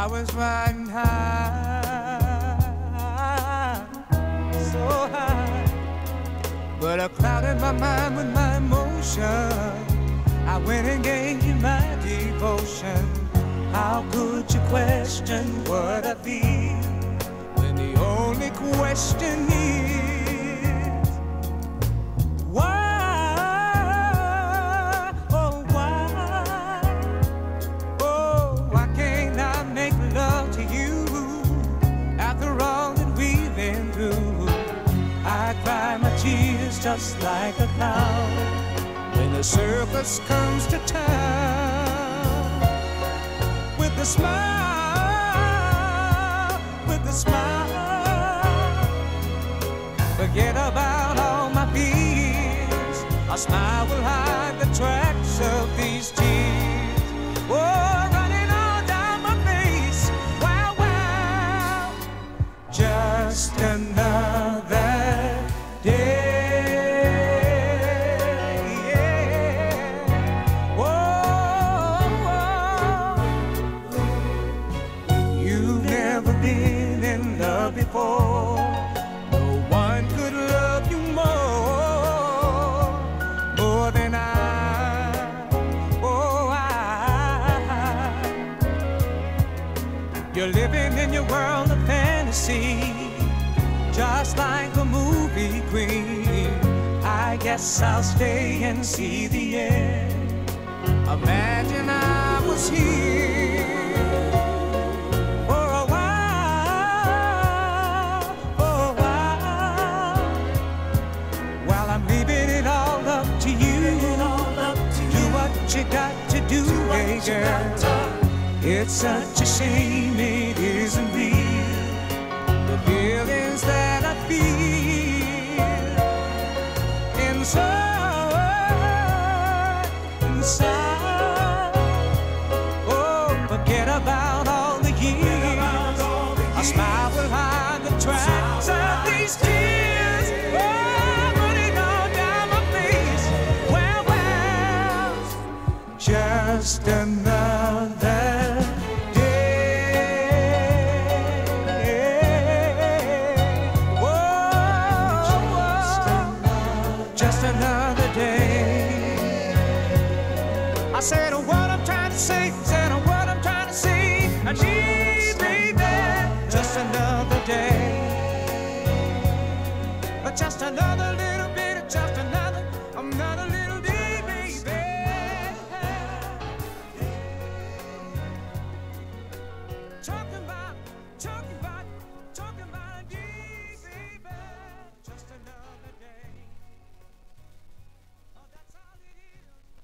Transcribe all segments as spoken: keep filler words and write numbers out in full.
I was riding high, so high, but I clouded my mind with my emotion. I went and gave you my devotion. How could you question what I feel when the only question is why? Oh, why? Oh, why can't I make love to you after all that we've been through? I cry my tears just like a clown when the circus comes to town. With a smile, with a smile, forget about all my fears. A smile will hide the tracks of these tears. Oh, running all down my face. Wow, wow, just another day. Before, no one could love you more, more than I. Oh, I. You're living in your world of fantasy, just like a movie queen. I guess I'll stay and see the end. Imagine I was here. You got to do, hey girl. It's such a shame it isn't real. The feelings that I feel inside, inside. Oh, forget about all the years. A smile will hide the tracks of these tears. Oh, running all down my face. Well, well, just another day. Whoa, just another day. I said what I'm trying to say, said what I'm trying to say. I need, baby, just another day. But just another little bit of just another, another little day, baby. Talking about, talking about, talking about a day, baby. Just another day. Oh, that's all it is.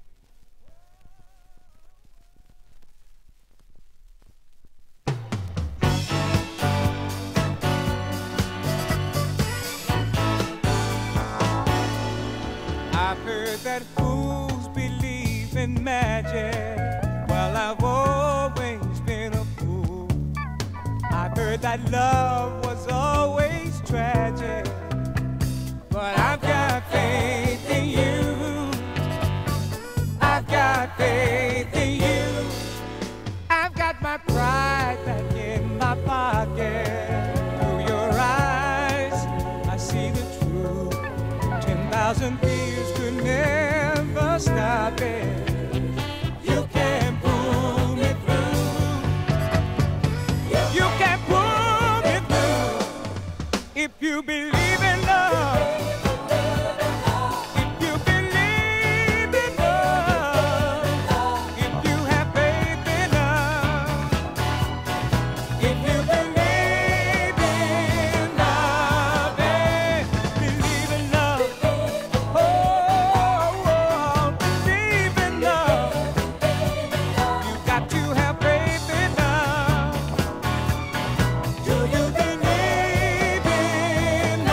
I've heard that fools believe in magic. Well, I've always been a fool. I've heard that love was always tragic, but I've got faith in you. I've got faith in you. I've got my pride back in my pocket. Through your eyes, I see the truth. Ten thousand fears could never stop it. You can't pull me through. You can't pull me through. If you believe in love, if you believe in love, if you have faith in love, if you believe in love, eh, believe in love. Oh, oh, believe in love. You got to have faith in love. Do you believe in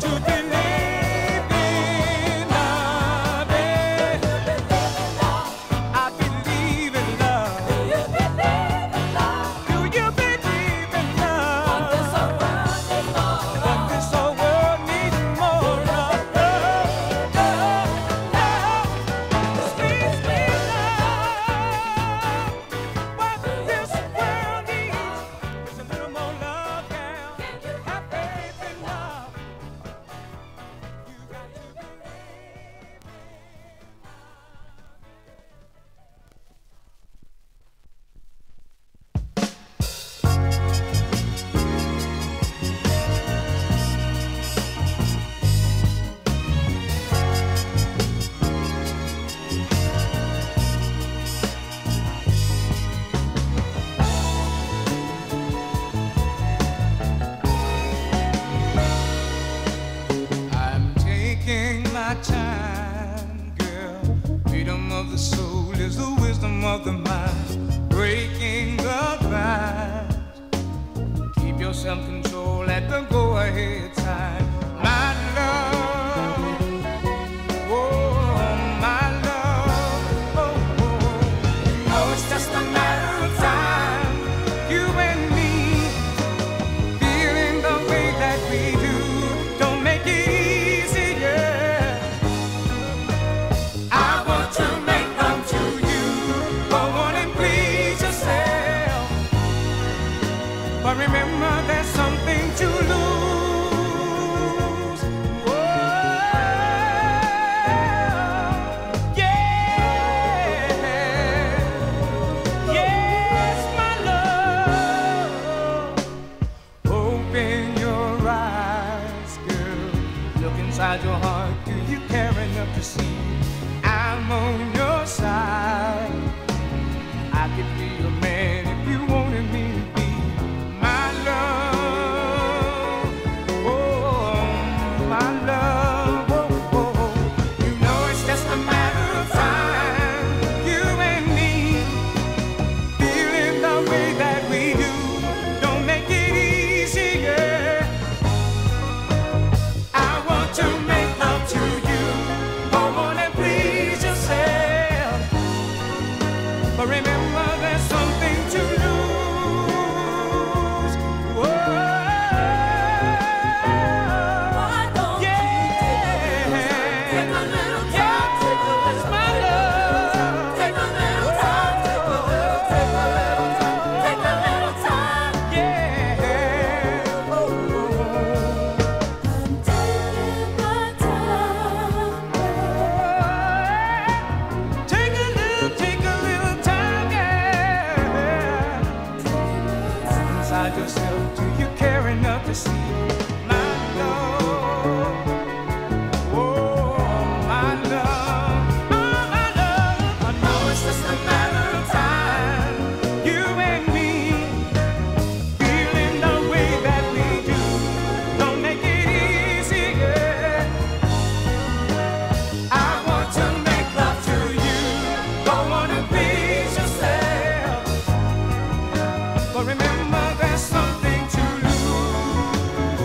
Remember, there's something to lose.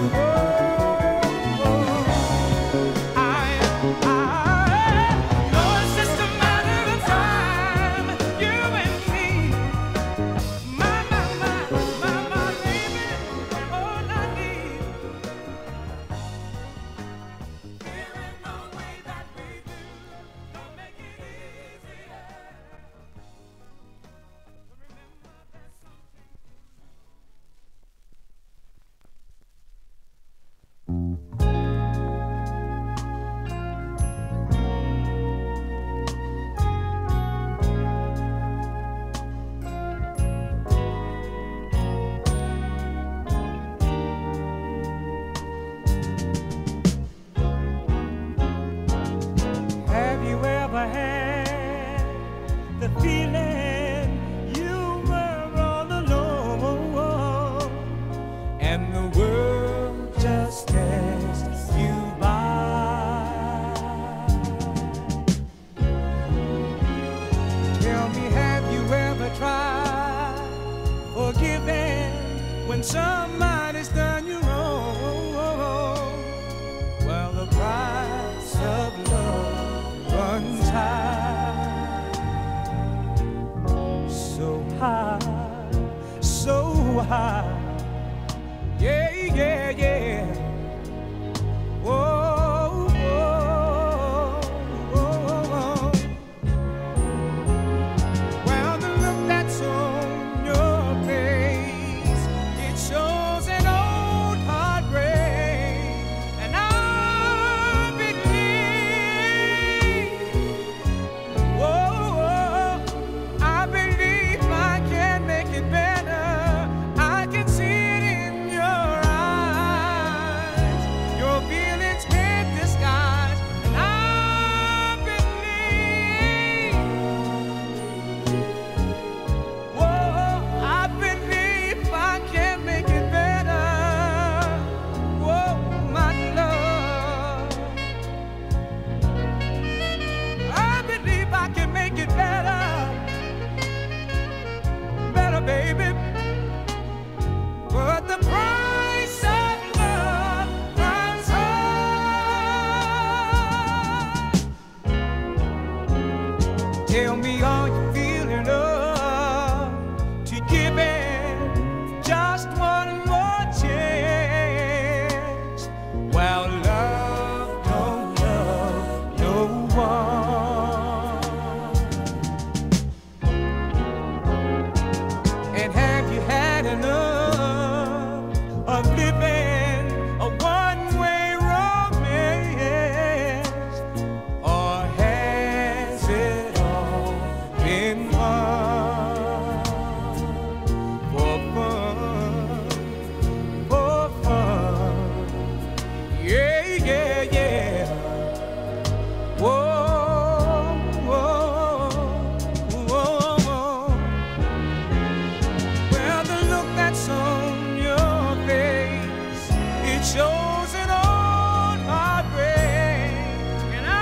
chosen on my grave, and I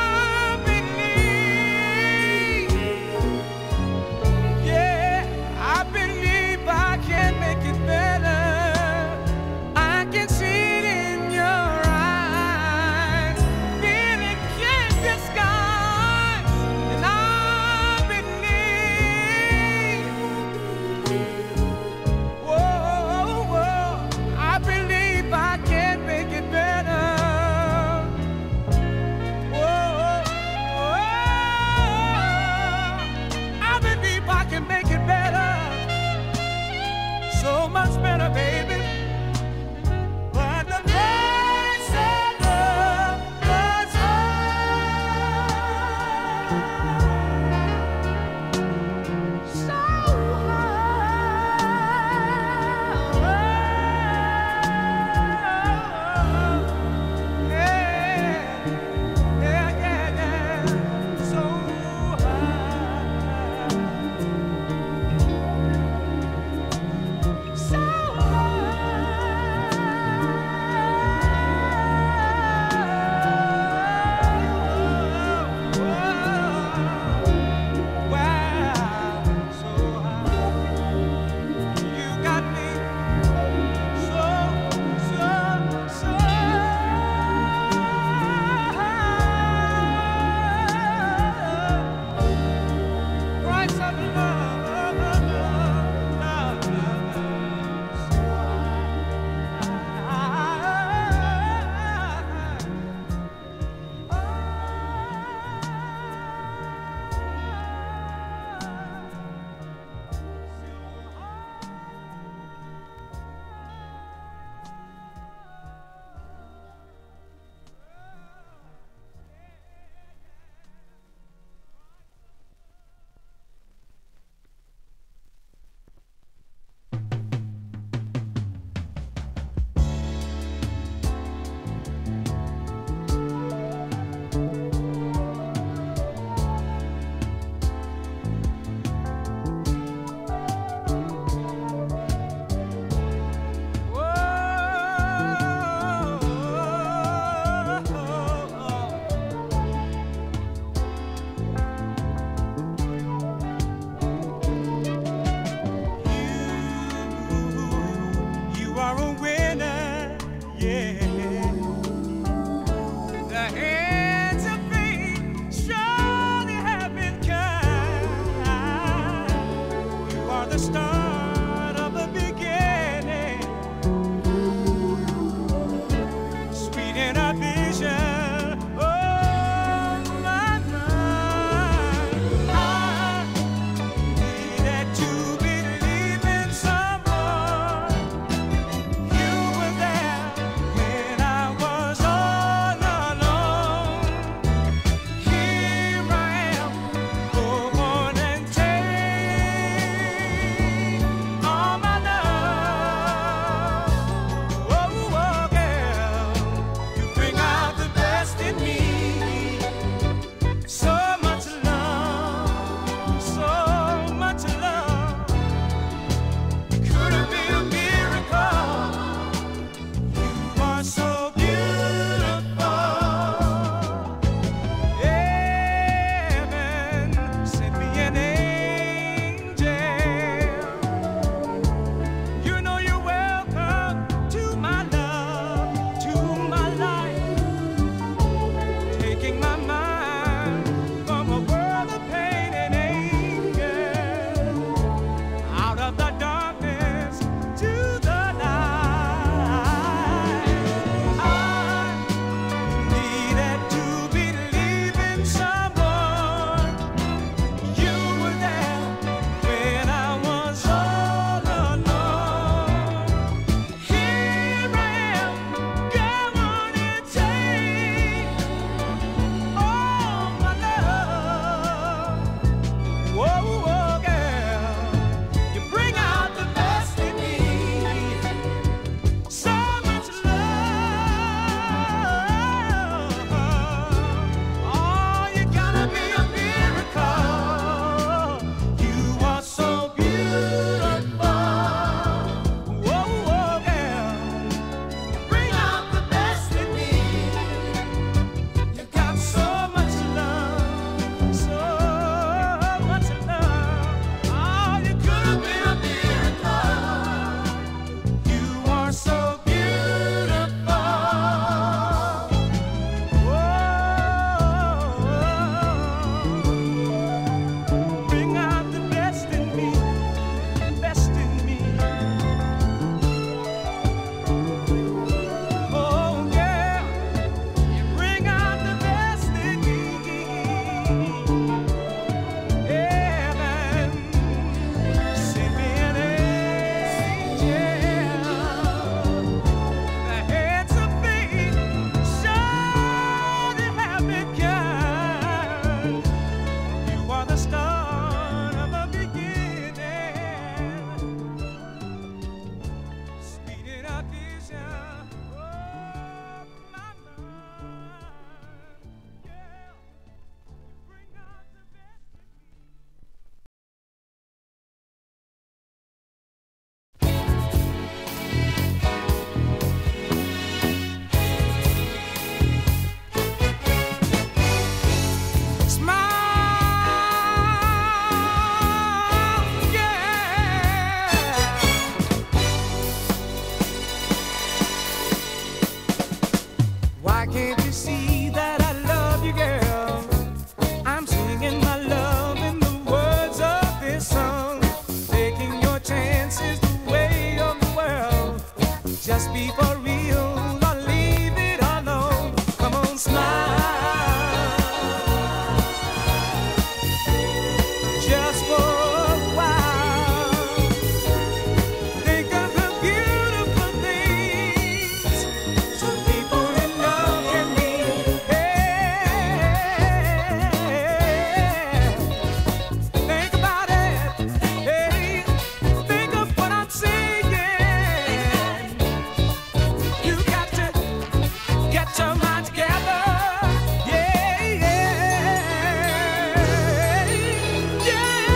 believe, yeah, I believe I can make it better. I can see it in your eyes, feeling can't disguise, and I believe, whoa, whoa, I believe I can make it better. Whoa, whoa, I believe I can make it better, so much better, baby. But the price of love was high, so high. Yeah, yeah, yeah, yeah, so high, so high. Wow, so high. You got me so, so, so high. Price of love, love, love, love, so you are a winner, yeah. The hands of fate surely have been kind. You are the start of the beginning, sweet in a vision. Oh, my mind, I needed to believe in someone. You were there when Can't you see that I love you, girl? I'm singing my love in the words of this song. Taking your chances the way of the world. Just be for real or leave it alone. Come on, smile. Just for a while. Think of the beautiful things some people in love can mean. Hey, think about it. Hey, think of what I'm saying. You got to get your mind together. Yeah, yeah, yeah.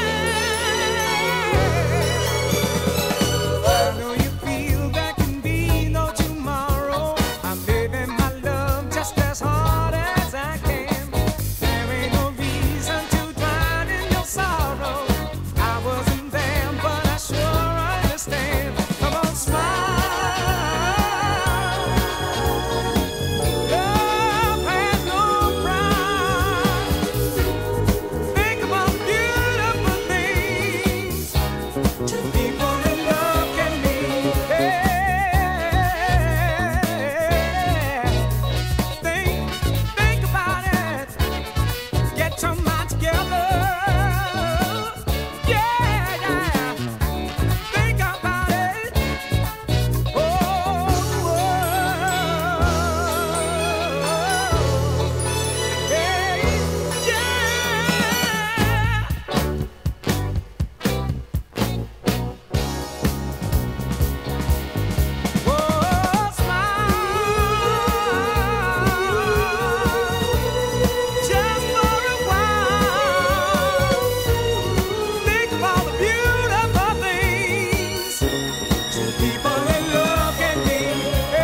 I know you feel there can be no tomorrow. I'm living my love just as hard as I can. There ain't no reason to drown in your sorrow. I wasn't there, but I sure understand. Come on, smile. Love has no price. Think about beautiful things two people in love can mean. Hey, think, think about it. Get your mind together. Yeah, yeah. Think about it. Oh, hey, yeah. Oh, smile. Just for a while. Think of all the beautiful things two people in love can mean.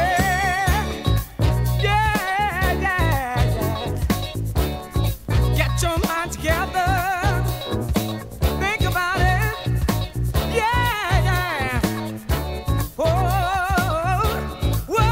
Yeah, yeah, yeah. Get your mind together. Think about it. Yeah, yeah. Oh, whoa.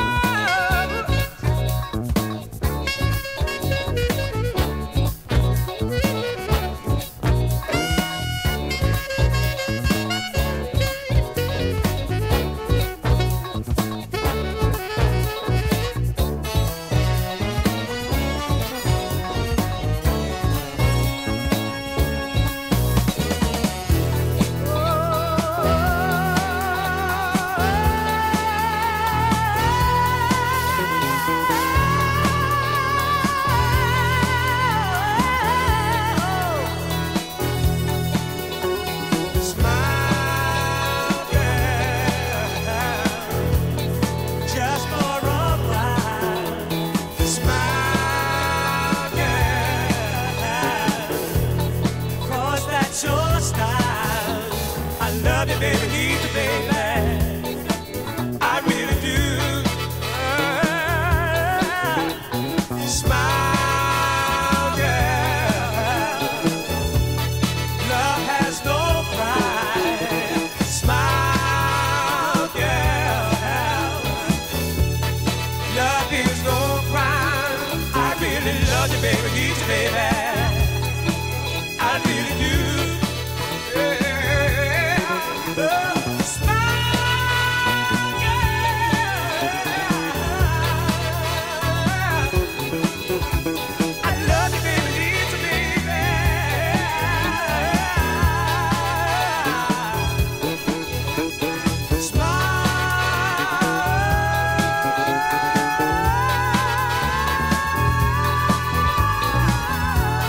Smile, girl, just for a while. Smile, girl, 'cause that's your style. I love you, baby, need you, baby. I really do. Smile, girl. Love has no price. Smile, girl. Love is no crime. I really love you, baby, need you, baby. I really do. Yeah. Oh, smile, girl. I love you, baby, need you, baby. Smile.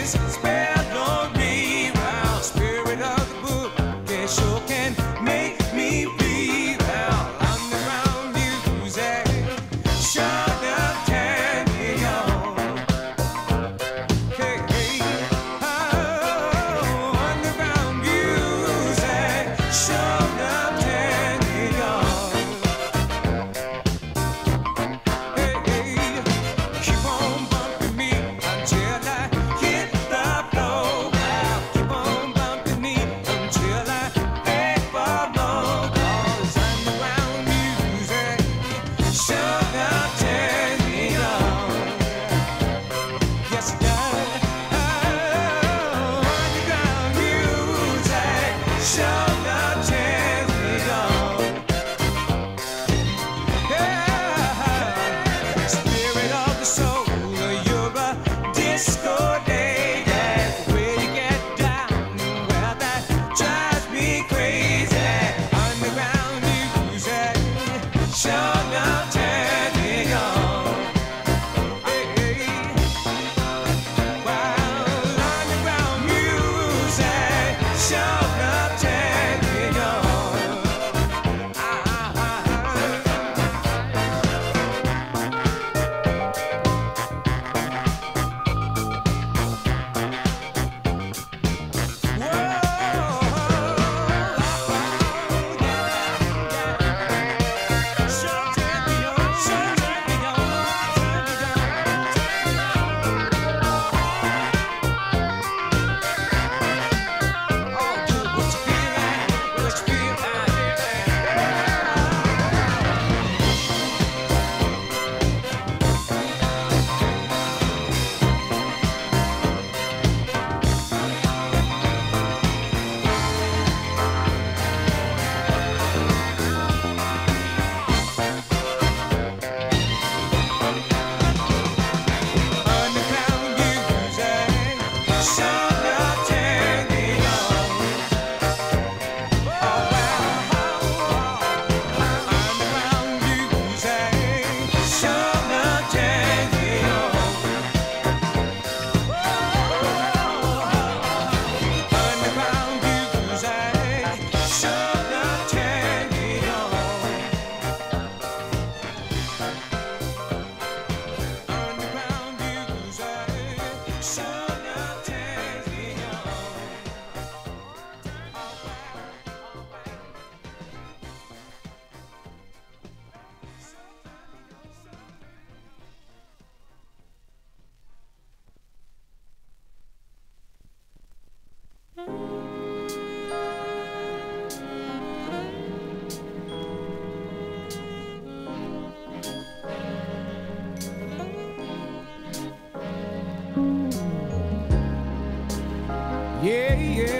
Yeah,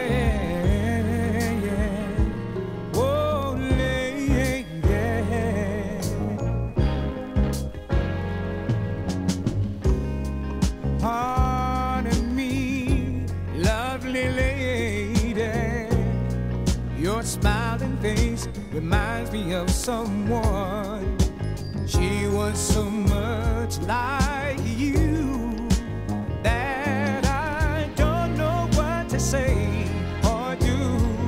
yeah, yeah. Oh, lady, yeah. Pardon me, lovely lady. Your smiling face reminds me of someone. She was so much like you. Say or do,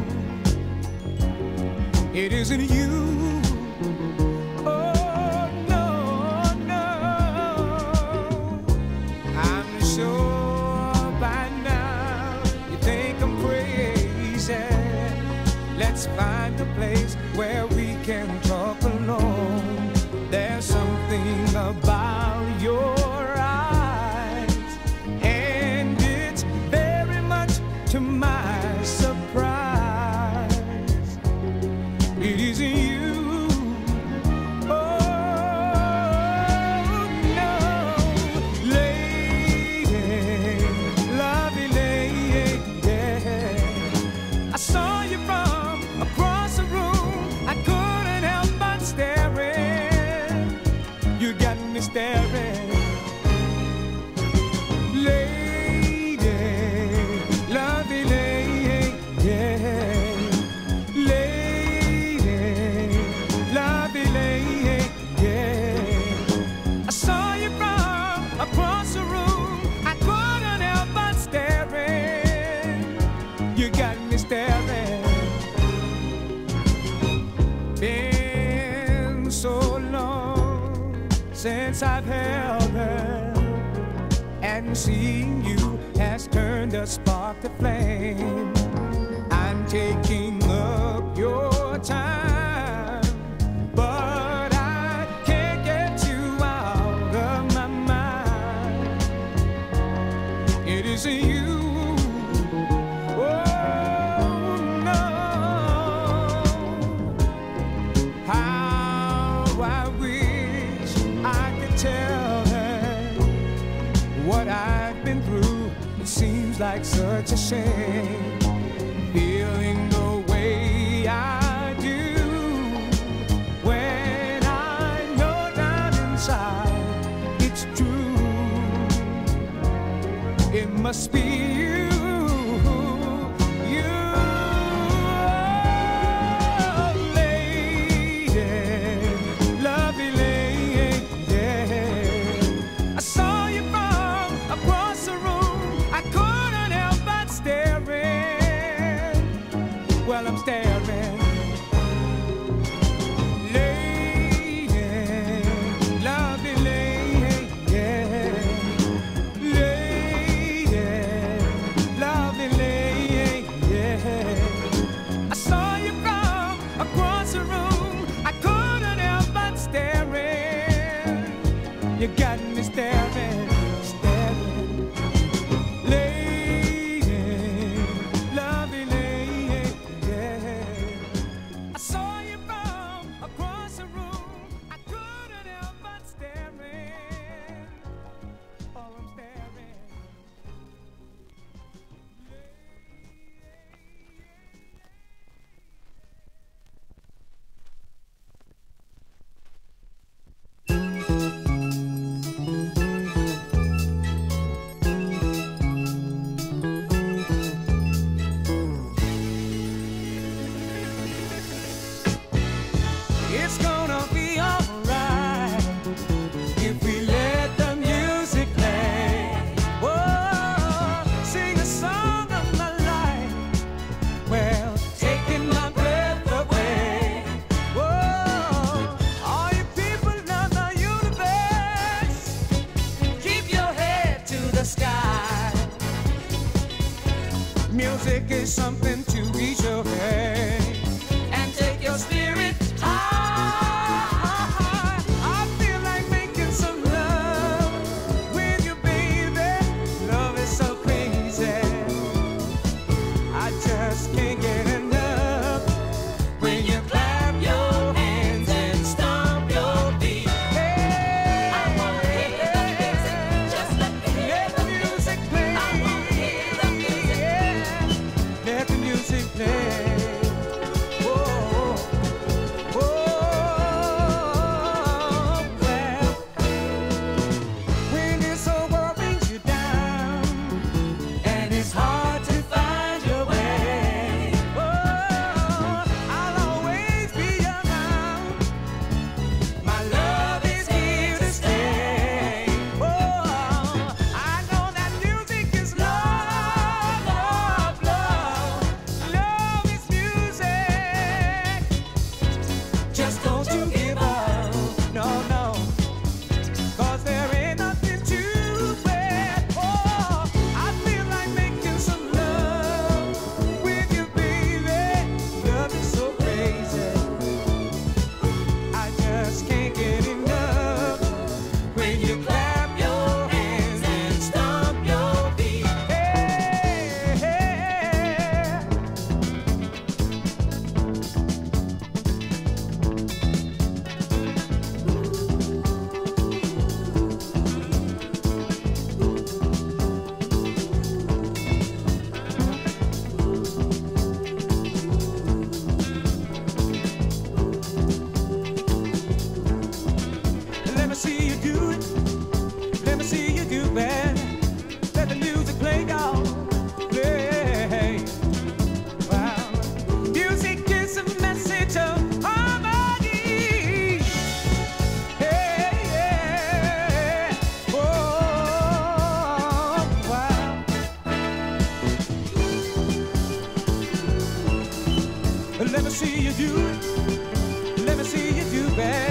it isn't you. Oh no, no. I'm sure by now you think I'm crazy. Let's find a place where we can talk alone. There's something about your to my surprise, it isn't you. Oh no, lady, lovely lady, I saw you from across the room. I couldn't help but staring. and seeing you has turned a spark to flame. I'm taking up your time, but I can't get you out of my mind. It isn't you. Like such a shame, feeling the way I do, when I know down inside it's true. It must be you, you, oh, lady, lovely lady. I saw you from across the room. I couldn't help but staring. Well, I'm staring. Lady, lovely lady, lady, lovely lady. I saw you from across the room. I couldn't help but staring. You got me staring. It's gonna be alright if we let the music play. Whoa, sing a song of my life. Well, taking my breath away. Whoa, all you people of the universe, keep your head to the sky. Music is something to ease your head and take your spirit high. Can't get enough when you clap your hands and stomp your feet. Hey, I wanna hear the music, just let me hear the music play. I wanna hear the music, let the music play. Whoa, whoa, well, when this whole world brings you down and it's hard to find your way. Just don't you give up, no, no, 'cause there ain't nothing to sweat. Oh, I feel like making some love with you, baby. Love is so crazy, I just can't get enough when you clap your hands and stomp your feet. Hey, hey. Let me see you do it. Let me see you do it. Let the music play, y'all. Play. Wow. Music is a message of harmony. Hey, yeah. Oh, wow. Let me see you do it. Let me see you do it.